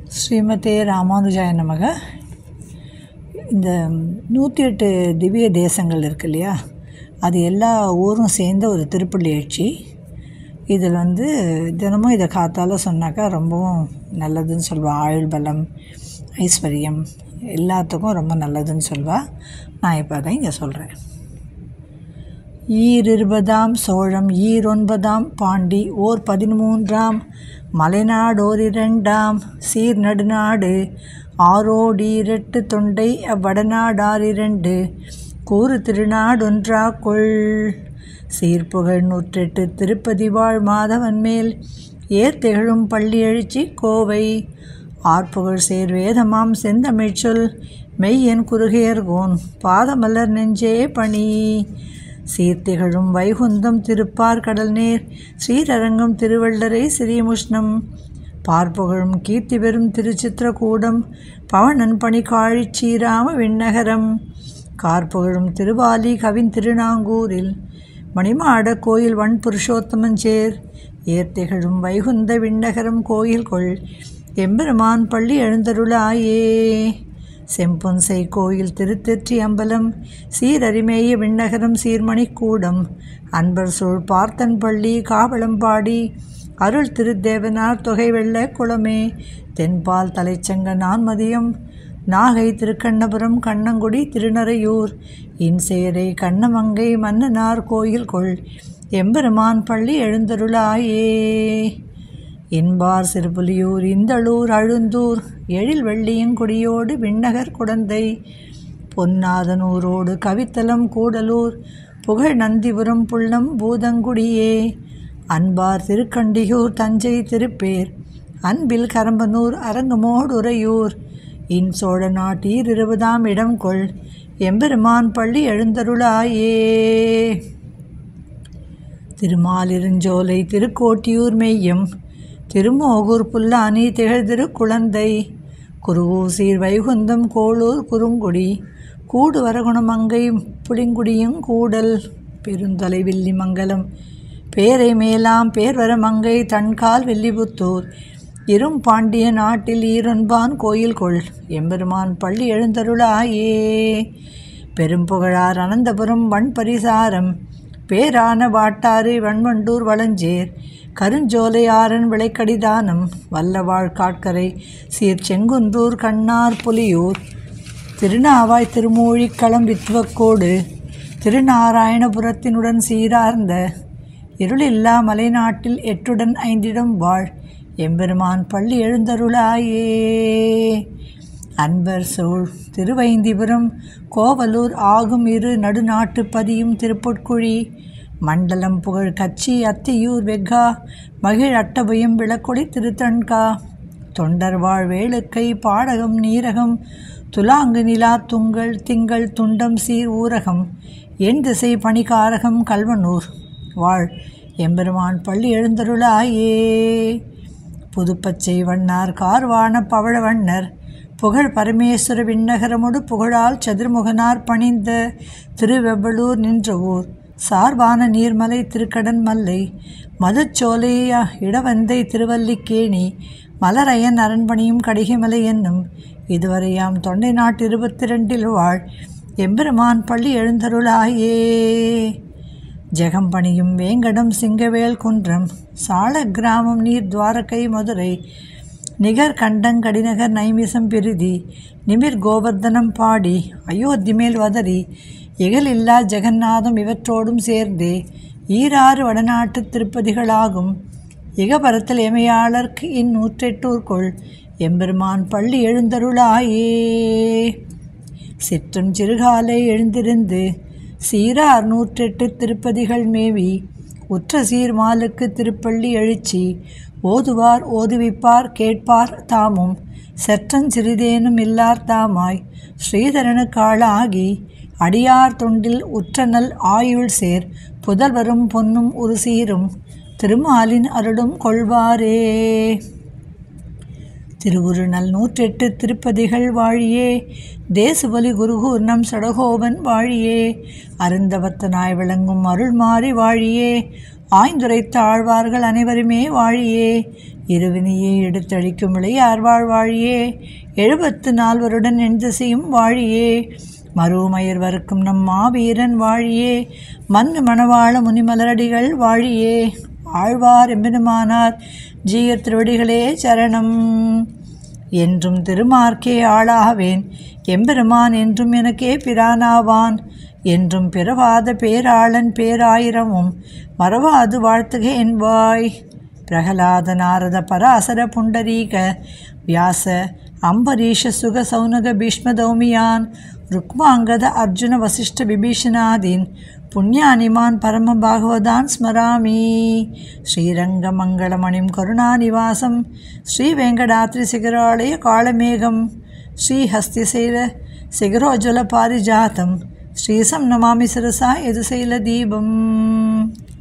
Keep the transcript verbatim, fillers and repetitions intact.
ஸ்ரீமதே ராமானுஜாய நமக. இந்த நூற்றி எட்டு திவ்ய தேசங்கள் இருக்கு இல்லையா, அது எல்லா ஊரும் சேர்ந்த ஒரு திருப்பள்ளி எழுச்சி. இதில் வந்து தினமும் இதை காத்தால் சொன்னாக்கா ரொம்பவும் நல்லதுன்னு சொல்வாள். ஆயுள் பலம், ஐஸ்வர்யம் எல்லாத்துக்கும் ரொம்ப நல்லதுன்னு சொல்வாள். நான் இப்போ அதை இங்கே சொல்கிறேன். ஈர் இருபதாம் சோழம், ஈர் ஒன்பதாம் பாண்டி, ஓர் பதிமூன்றாம் மலைநாடு, ஓர் இரண்டாம் சீர் நடுநாடு, ஆரோடீரெட்டு தொண்டை அவ்வடநாடார் இரண்டு, கூறு திருநாடொன்றா கொள். சீர்புகழ் நூற்றெட்டு திருப்பதி வாழ் மாதவன் மேல், ஏர் திகழும் பள்ளி எழுச்சி கோவை, ஆர்ப்புகழ் சேர் வேதமாம் செந்தமிழ் சொல், மெய்யன் குறுகையர்கோன் பாதமலர் நெஞ்சே பணி. சீர்த்திகழும் வைகுந்தம் திருப்பார் கடல் நேர், ஸ்ரீரரங்கம் திருவள்ளரை ஸ்ரீமுஷ்ணம், பார்ப்புகழும் கீர்த்தி பெறும் திருச்சித்திரகூடம், பவனன் பணிகாழி ஸ்ரீராம விண்ணகரம், கார்ப்புகழும் திருவாலி கவின் திருநாங்கூரில், மணிமாட கோயில் வன் புருஷோத்தமன் சேர், ஏர்த்திகழும் வைகுந்த விண்ணகரம் கோயில் கொள், எம்பெருமான் பள்ளி எழுந்தருளாயே. செம்பொன்சை கோயில் திருத்தெற்றி அம்பலம், சீரறிமேய விண்ணகரம் சீர்மணிக்கூடம், அன்பர் சூழ் பார்த்தன் பள்ளி காவலம்பாடி, அருள் திருத்தேவனார் தொகை வெள்ள குளமே, தென்பால் தலைச்சங்க நான்மதியம், நாகை திருக்கண்ணபுரம் கண்ணங்குடி திருநறையூர், இன்சேரை கண்ணமங்கை மன்னனார் கோயில் கொள், எம்பெருமான் பள்ளி எழுந்தருளாயே. இன்பார் சிறுபுலியூர் இந்தளூர் அழுந்தூர், எழில் வெள்ளியங்குடியோடு விண்ணகர் குடந்தை, பொன்னாதனூரோடு கவித்தலம் கூடலூர், புகழ் நந்திபுரம் புள்ளம் பூதங்குடியே, அன்பார் திருக்கண்டியூர் தஞ்சை திருப்பேர், அன்பில் கரம்பனூர் அரங்கமோடு உறையூர், இன் சோழ நாட்டீர் இருபதாம் இடம் கொள், எம்பெருமான் பள்ளி எழுந்தருளாயே. திருமாலிருஞ்சோலை திருக்கோட்டியூர் மெய்யம், திருமோகூர் புல்லானி திகழ் திருக்குழந்தை, குருகூசீர் வைகுந்தம் கோளூர் குறுங்குடி, கூடு வரகுணமங்கை புளிங்குடியும் கூடல், பெருந்தொலை வில்லி மங்கலம் பேரை மேலாம் பேர்வர மங்கை தன்கால் வில்லிபுத்தூர், இரும் பாண்டிய நாட்டில் ஈரொன்பான் கோயில் கொள், எம்பெருமான் பள்ளி எழுந்தருளாயே. பெரும்புகழார் அனந்தபுரம் வன்பரிசாரம், பேரான வாட்டாறு வன்வண்டூர் வளஞ்சேர், கருஞ்சோலை ஆரன் விளைக்கடிதானம், வல்லவாழ் காட்கரை சீர் செங்குன்றூர் கண்ணார் புலியூர், திருநாவாய் திருமூழிக்களம் வித்வக்கோடு, திருநாராயணபுரத்தினுடன் சீரார்ந்த, இருளில்லா மலைநாட்டில் எட்டுடன் ஐந்திடம் வாழ், எம்பெருமான் பள்ளி எழுந்தருளாயே. அன்பர் சோழ் திருவைந்திபுரம் கோவலூர் ஆகும் இரு நடுநாட்டு பதியும் திருப்பொற்குழி, மண்டலம் புகழ் கச்சி அத்தியூர் வெக்கா, மகிழ் அட்டபயம் விளக்கொடி திருத்தன்கா, தொண்டர்வாழ் வேளுக்கை பாடகம் நீரகம், துலாங்கு நிலா துங்கள் திங்கள் துண்டம் சீர் ஊரகம், என் திசை பணிகாரகம் கல்வனூர் வாழ், எம்பெருமான் பள்ளி எழுந்தருளாயே. புதுப்பச்சை வண்ணார் கார்வான பவழ வண்ணர், புகழ் பரமேஸ்வர விண்ணகரமொடு புகழால் சதுர்முகனார் பணிந்த, திருவெவ்வளூர் நின்ற ஊர் சார்பான நீர்மலை திருக்கடன் மல்லை, மதுச்சோலை இடவந்தை திருவல்லிக்கேணி, மலரையன் அரண்பணியும் கடிகைமலை என்னும், இதுவரையாம் தொண்டை நாட்டு இருபத்தி ரெண்டில் வாழ், எம்பெருமான் பள்ளி எழுந்தருளாயே. ஜெகம்பணியும் வேங்கடம் சிங்கவேல் குன்றம், சால கிராமம் நீர் துவாரகை மதுரை, நிகர் கண்டங் கடிநகர் நைமிசம் பிரிதி, நிமிர் கோவர்தனம் பாடி, அயோத்தி மேல் வதரி, இகலில்லா ஜெகநாதம் இவற்றோடும் சேர்ந்தே, ஈராறு வடநாட்டு திருப்பதிகளாகும், இகபரத்தில் எமையாளர்க்கு இந்நூற்றெட்டூர்கொள், எம்பெருமான் பள்ளி எழுந்தருளாயே. சிற்றும் சிறுகாலை எழுந்திருந்து, சீரார் நூற்றெட்டு திருப்பதிகள் மேவி, உற்ற சீர்மாலுக்கு திருப்பள்ளி எழுச்சி, ஓதுவார் ஓதுவிப்பார் கேட்பார் தாமும், செற்றன் சிறிதேனும் இல்லார் தாமாய், ஸ்ரீதரனுக்காளாகி, அடியார் தொண்டில் உற்றநல் ஆயுள் சேர், புதல்வரும் பொன்னும் ஒரு சீரும், திருமாலின் அருளும் கொள்வாரே. திருவுருநல் நூற்றெட்டு திருப்பதிகள் வாழியே, தேசுபலி குருகூர் நம் சடகோபன் வாழியே, அருந்தவத்தனாய் விளங்கும் அருள் மாறி வாழியே, ஆய்ந்துரைத்த ஆழ்வார்கள் அனைவருமே வாழியே, இருவினையே எடுத்தழிக்கும் இளையார் வாழ்வாழியே எழுபத்து நால்வருடன் எண்திசையும் வாழியே மருமயர் வறுக்கும் நம் மாவீரன் வாழியே மண்ணு மணவாள முனிமலரடிகள் வாழியே ஆழ்வார் எம்பெருமானார் ஜீயர் திருவடிகளே சரணம். என்றும் திருமார்க்கே ஆளாவேன் எம்பெருமான் என்றும் எனக்கே பிரானாவான் என்றும் பிறவாத பேராளன் பேராயிரமும் மறவாது வாழ்த்துக என்பாய். பிரகலாத நாரத பராசர புண்டரீக வியாச அம்பரீஷ சுக சௌனக பீஷ்மதௌமியான் ருக்மாங்கத அர்ஜுன வசிஷ்ட விபீஷணாதீன் புண்ணியானிமான் பரம பாகவதான் ஸ்மராமி. ஸ்ரீரங்கமங்களமணிம் கருணாநிவாசம் ஸ்ரீ வெங்கடாத்ரி சிகராலய காளமேகம் ஸ்ரீஹஸ்திசைல சிகரோஜ்வல பாரிஜாத்தம் ஸ்ரீசம் நமாமி சிரசா எதுசைல தீபம்.